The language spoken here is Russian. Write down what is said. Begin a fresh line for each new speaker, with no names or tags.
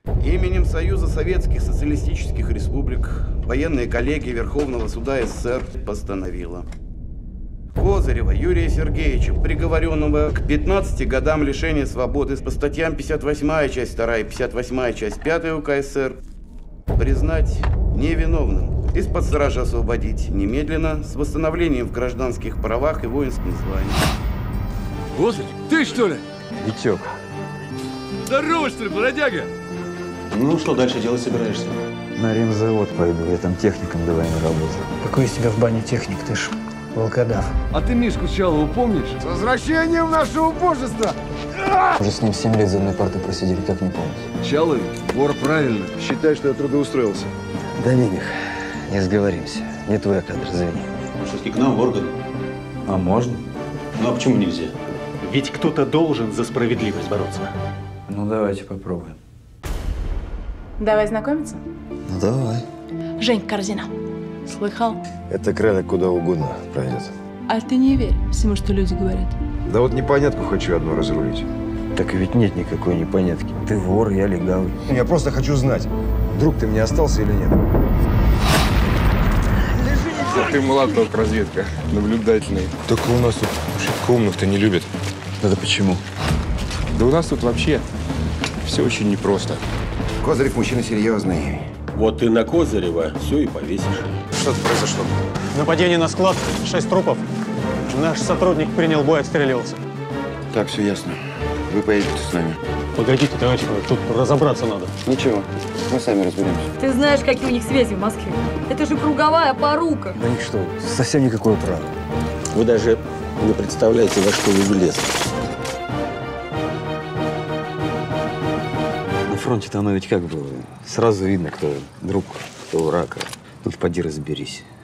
Именем Союза Советских Социалистических Республик военная коллегия Верховного Суда СССР постановила Козырева Юрия Сергеевича, приговоренного к 15 годам лишения свободы по статьям 58 часть 2 и 58 часть 5 УК СССР, признать невиновным, из-под стражи освободить немедленно с восстановлением в гражданских правах и воинском звании.
Господи, ты что ли?
Витек.
Здорово, что ли, бродяга?
Ну, что дальше делать собираешься?
На ремзавод пойду, я там техником до войны работал.
Какой из тебя в бане техник, ты ж волкодав.
А ты Мишку Чалову помнишь?
С возвращением нашего убожества!
Уже с ним 7 лет за одной партой просидели, как не помнить.
Чаловый, вор правильно.
Считай, что я трудоустроился.
Да не, Мих, не сговоримся. Не твой кадр, извини.
Все-таки к нам в органы.
А можно?
Ну, а почему нельзя? Ведь кто-то должен за справедливость бороться.
Ну, давайте попробуем.
Давай знакомиться.
Ну, давай.
Жень Корзина. Слыхал?
Это кролик куда угодно пройдет.
А ты не верь всему, что люди говорят.
Да вот непонятку хочу одну разрулить.
Так ведь нет никакой непонятки. Ты вор, я легавый.
Я просто хочу знать, друг ты мне остался или нет.
Ты молоток, разведка, наблюдательный.
Только у нас тут шибко умных-то не любят.
Это почему?
Да у нас тут вообще все очень непросто.
Козырев мужчина серьезный.
Вот ты на Козырева все и повесишь.
Что-то произошло.
Нападение на склад, 6 трупов. Наш сотрудник принял бой, отстрелился.
Так, все ясно. Вы поедете с нами.
Погодите, товарищ, тут разобраться надо.
Ничего, мы сами разберемся.
Ты знаешь, какие у них связи в Москве? Это же круговая порука.
Да них что, совсем никакое право.
Вы даже не представляете, во что вы влезли.
На фронте-то оно ведь как было. Сразу видно, кто друг, кто враг. Тут поди разберись.